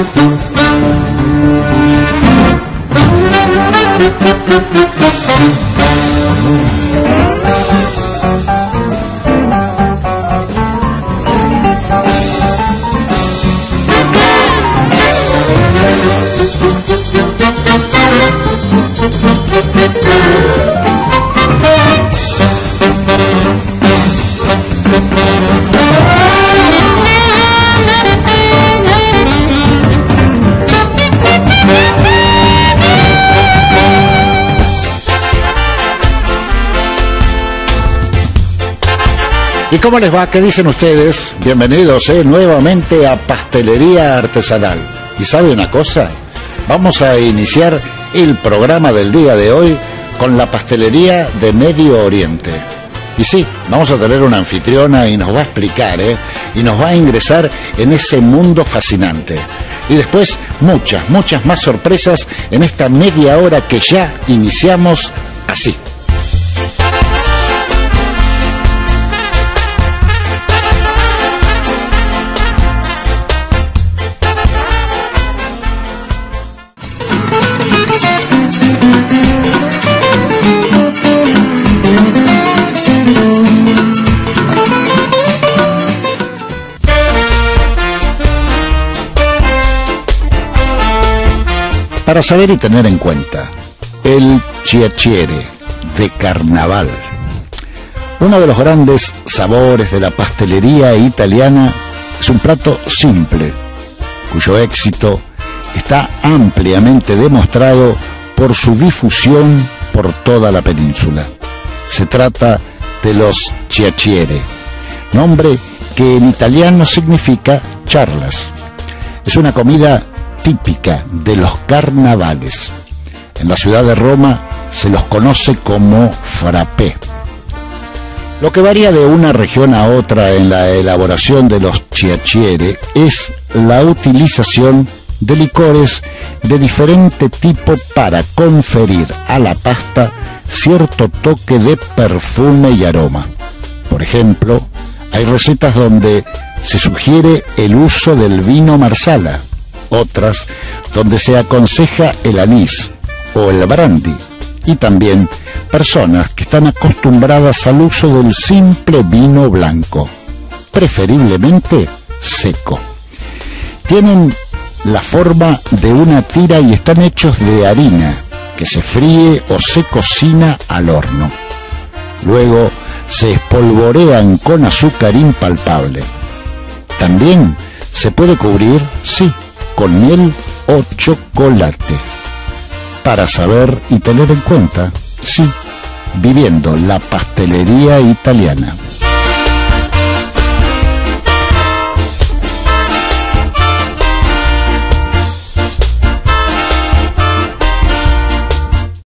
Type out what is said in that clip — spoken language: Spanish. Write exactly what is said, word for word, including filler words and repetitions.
¿Y cómo les va? ¿Qué dicen ustedes? Bienvenidos eh, nuevamente a Pastelería Artesanal. ¿Y sabe una cosa? Vamos a iniciar el programa del día de hoy con la pastelería de Medio Oriente. Y sí, vamos a tener una anfitriona y nos va a explicar, ¿eh? Y nos va a ingresar en ese mundo fascinante. Y después muchas, muchas más sorpresas en esta media hora que ya iniciamos así. Para saber y tener en cuenta, el chiacchiere de carnaval. Uno de los grandes sabores de la pastelería italiana es un plato simple, cuyo éxito está ampliamente demostrado por su difusión por toda la península. Se trata de los chiacchiere, nombre que en italiano significa charlas. Es una comida típica de los carnavales. En la ciudad de Roma se los conoce como frappé. Lo que varía de una región a otra en la elaboración de los chiacchiere es la utilización de licores de diferente tipo para conferir a la pasta cierto toque de perfume y aroma. Por ejemplo, hay recetas donde se sugiere el uso del vino marsala, otras donde se aconseja el anís o el brandy, y también personas que están acostumbradas al uso del simple vino blanco, preferiblemente seco. Tienen la forma de una tira y están hechos de harina que se fríe o se cocina al horno. Luego se espolvorean con azúcar impalpable. También se puede cubrir, sí, con miel o chocolate. Para saber y tener en cuenta, sí, viviendo la pastelería italiana.